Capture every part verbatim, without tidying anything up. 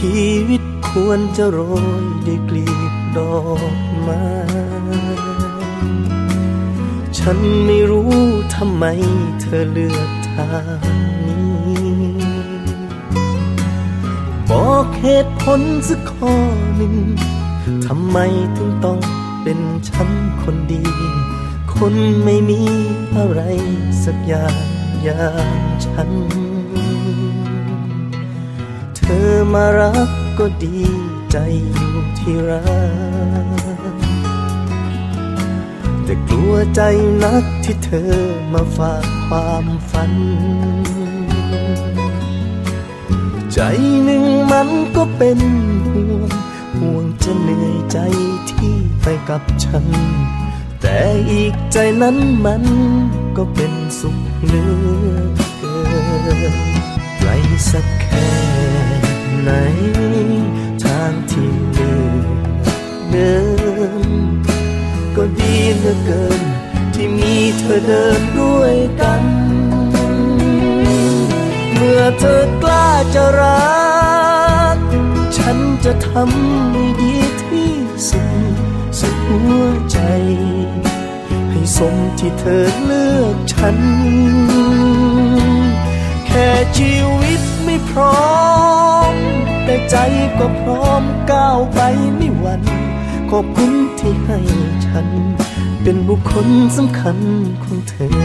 ชีวิตควรจะโรยด้วยกลีบดอกไม้ฉันไม่รู้ทำไมเธอเลือกทางนี้บอกเหตุผลสักข้อหนึ่งทำไมถึงต้องเป็นฉันคนดีคนไม่มีอะไรสักอย่างอย่างฉันเธอมารักก็ดีใจอยู่ที่รักแต่กลัวใจนักที่เธอมาฝากความฝันใจหนึ่งมันก็เป็นห่วงห่วงจะเหนื่อยใจที่ไปกับฉันแต่อีกใจนั้นมันก็เป็นสุขเหลือเกินไกลสักแค่ไหนทางที่เลือกเดินก็ดีเหลือเกินที่มีเธอเดินด้วยกันเมื่อเธอกล้าจะรักฉันจะทำให้ดีที่สุดสุดหัวใจให้สมที่เธอเลือกฉันแค่ชีวิตไม่พร้อมแต่ใจก็พร้อมก้าวไปไม่หวั่นขอบคุณที่ให้ฉันเป็นบุคคลสำคัญของเธอ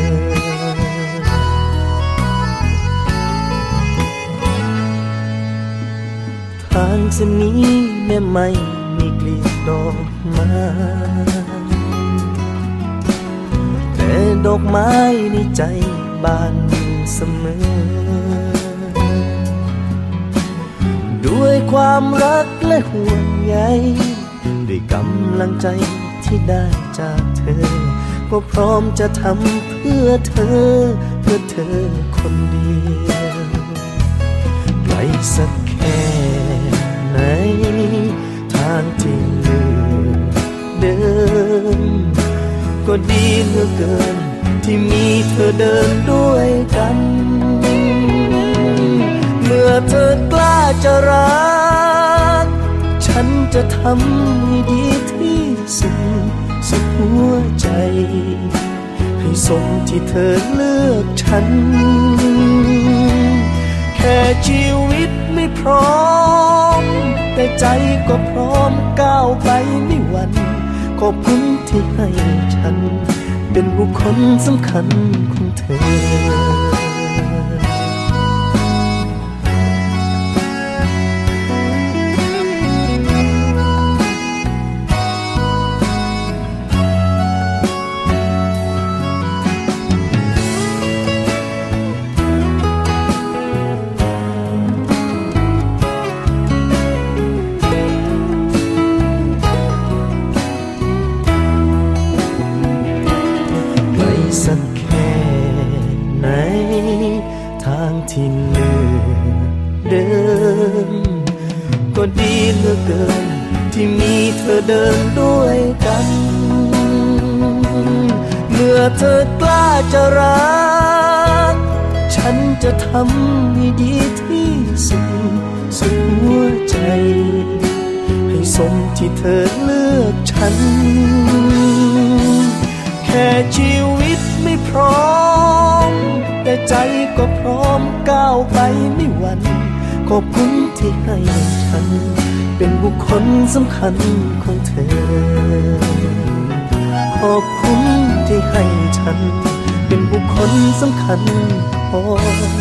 ทางเส้นนี้แม้ไม่มีกลีบดอกไม้แต่ดอกไม้ในใจบานเสมอด้วยความรักและห่วงใยด้วยกำลังใจที่ได้จากเธอก็พร้อมจะทำเพื่อเธอเพื่อเธอคนเดียวไกลสักแค่ไหนทางที่เลือกเดินก็ดีเหลือเกินที่มีเธอเดินด้วยกันเมื่อเธอกล้าจะรักฉันจะทำให้ดีที่สุดสุดหัวใจให้สมที่เธอเลือกฉันแค่ชีวิตไม่พร้อมแต่ใจก็พร้อมก้าวไปไม่หวั่นขอบคุณที่ให้ฉันเป็นบุคคลสำคัญของเธอสักแค่ไหนทางที่เลือกเดินก็ดีเหลือเกินที่มีเธอเดินด้วยกันเมื่อเธอกล้าจะรักฉันจะทำให้ดีที่สุดสุดหัวใจให้สมที่เธอเลือกฉันแค่ชีวิตไม่พร้อมแต่ใจก็พร้อมก้าวไปไม่หวั่นขอบคุณที่ให้ฉันเป็นบุคคลสำคัญของเธอขอบคุณที่ให้ฉันเป็นบุคคลสำคัญของ